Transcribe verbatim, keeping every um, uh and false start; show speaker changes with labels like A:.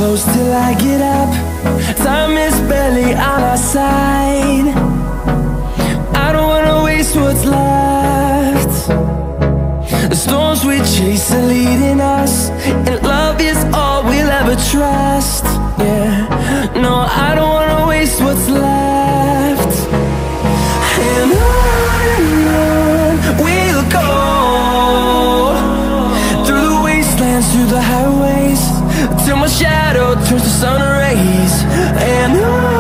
A: close till I get up. Time is barely on our side. I don't wanna waste what's left. The storms we chase are leading us, and love is all we'll ever trust. Yeah, no, I don't wanna waste what's left. And on and on we'll go, through the wastelands, through the highways, till my shadow turns to sun rays. And on